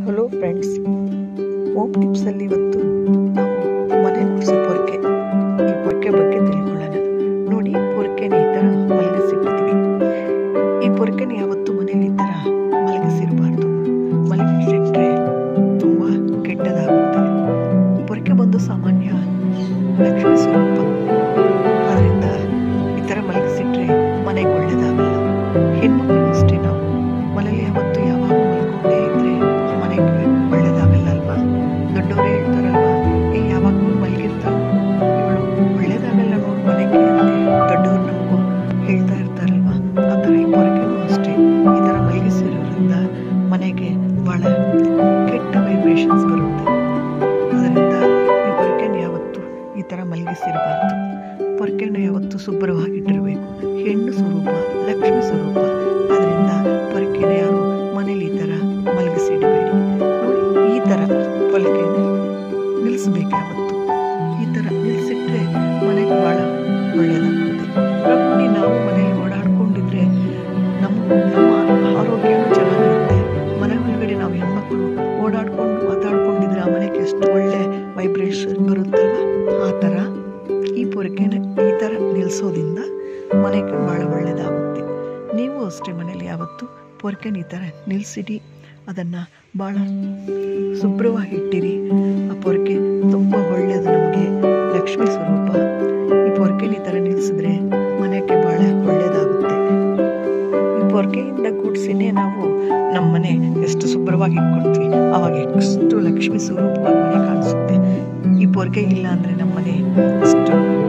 Hello friends, home ಟಿಪ್ಸಲ್ಲಿ ಇವತ್ತು ನಾವು ಮನೆ ಗುಡಿಸೋ ಪೊರ್ಕೆ, ಈ ಪೊರ್ಕೆ ಬಗ್ಗೆ ತಿಳ್ಕೊಳ್ಳೋಣ. ನೋಡಿ, ಪೊರ್ಕೆನ ಈ ಥರ ಮಲಗಿಸಿಟ್ಟಿದ್ವಿ. ಈ ಪೊರ್ಕೆನ ಯಾವತ್ತೂ ಮನೇಲಿ ಈ ಥರ ಮಲಗಿಸಿರಬಾರ್ದು. ಮಲಗಿಸಿಟ್ರೆ ತುಂಬ ಕೆಟ್ಟದಾಗುತ್ತೆ. ಪೊರ್ಕೆ ಬಂದು ಸಾಮಾನ್ಯ ಲಕ್ಷ್ಮಿ ಸ್ವರೂಪ, ಅದರಿಂದ ಈ ಥರ ಮಲಗಿಸಿಟ್ರೆ ಮನೆಗೆ ಒಳ್ಳೆಯದಾಗಲ್ಲ. ಹೆಣ್ಮಕ್ಳು ಅಷ್ಟೇ, ನಾವು ಮನೇಲಿ ಯಾವತ್ತು ಯಾವಾಗ ಮಲ್ಕೊಂಡೇ ಇದ್ರೆ ಮನೆಗೆ ಒಳ್ಳೇದಾಗಲ್ಲ ಅಲ್ವಾ? ದೊಡ್ಡವರೇ ಹೇಳ್ತಾರಲ್ವಾ, ಯಾವಾಗ ಮಲಗಿರ್ತಾಳೆ ಇವಳು ಒಳ್ಳೇದಾಗಲ್ಲ ನೋಡು ಮನೆಗೆ ಅಂತ ದೊಡ್ಡವ್ರು ನಮಗೂ ಹೇಳ್ತಾ ಇರ್ತಾರಲ್ವಾ. ಆ ಥರ ಈ ಪೊರ್ಕೆನೂ ಅಷ್ಟೇ, ಈ ಥರ ಮಲಗಿಸಿರೋದ್ರಿಂದ ಮನೆಗೆ ಭಾಳ ಕೆಟ್ಟ ವೈಬ್ರೇಷನ್ಸ್ ಬರುತ್ತೆ. ಅದರಿಂದ ಈ ಪೊರ್ಕೆನ ಯಾವತ್ತು ಈ ಥರ ಮಲಗಿಸಿರಬಾರ್ದು. ಪೊರ್ಕೆನ ಯಾವತ್ತು ಶುಭ್ರವಾಗಿಟ್ಟಿರಬೇಕು. ಹೆಣ್ಣು ಸ್ವರೂಪ, ಲಕ್ಷ್ಮಿ ಸ್ವರೂಪ, ಅದರಿಂದ ಪೊರ್ಕೆನ ಯಾರು ಮನೇಲಿ ಈ ಥರ ಮಲಗಿಸಿಡಬೇಡಿ. ನೋಡಿ, ಈ ಥರ ಪೊರ್ಕೆನ ನಿಲ್ಲಿಸ್ಬೇಕು. ಯಾವತ್ತು ಈ ಥರ ನಿಲ್ಲಿಸಿಟ್ರೆ ಮನೆಗೆ ಭಾಳ ಒಳ್ಳೆಯದಾಗುತ್ತೆ. ನೋಡಿ, ನಾವು ಮನೇಲಿ ಓಡಾಡ್ಕೊಂಡಿದ್ರೆ ನಮ್ಮ ಆರೋಗ್ಯನೂ ಚೆನ್ನಾಗಿರುತ್ತೆ. ಮನೆ ಒಳಗಡೆ ನಾವು ಹೆಣ್ಮಕ್ಳು ಓಡಾಡ್ಕೊಂಡು ಮಾತಾಡ್ಕೊಂಡಿದ್ರೆ ಆ ಮನೆಗೆ ಎಷ್ಟು ಒಳ್ಳೆ ವೈಬ್ರೇಷನ್ ಬರುತ್ತಲ್ವ. ಆ ಥರ ಈ ಪೊರ್ಕೆನ ಈ ಥರ ನಿಲ್ಲಿಸೋದ್ರಿಂದ ಮನೆಗೆ ಭಾಳ ಒಳ್ಳೆಯದಾಗುತ್ತೆ. ನೀವು ಅಷ್ಟೇ ಮನೇಲಿ ಯಾವತ್ತು ಪೊರ್ಕೆನ ಈ ಥರ ನಿಲ್ಲಿಸಿಡಿ, ಅದನ್ನು ಭಾಳ ಶುಭ್ರವಾಗಿಟ್ಟಿರಿ. ಆ ಪೊರ್ಕೆ ತುಂಬ ಒಳ್ಳೆಯದು, ನಮಗೆ ಲಕ್ಷ್ಮಿ ಸ್ವರೂಪ. ಈ ಪೊರ್ಕೆನ ಈ ಥರ ನಿಲ್ಲಿಸಿದ್ರೆ ಮನೆಗೆ ಭಾಳ ಒಳ್ಳೆಯದಾಗುತ್ತೆ. ಈ ಪೊರ್ಕೆಯಿಂದ ಕೂಡಿಸಿನೇ ನಾವು ನಮ್ಮ ಮನೆ ಎಷ್ಟು ಶುಭ್ರವಾಗಿ ಇಟ್ಕೊಳ್ತೀವಿ, ಆವಾಗ ಎಷ್ಟು ಲಕ್ಷ್ಮಿ ಸ್ವರೂಪವಾಗಿ ಮನೆ ಕಾಣಿಸುತ್ತೆ. ಈ ಪೊರ್ಕೆ ಇಲ್ಲ ಅಂದರೆ ನಮ್ಮ ಮನೆ ಅಷ್ಟು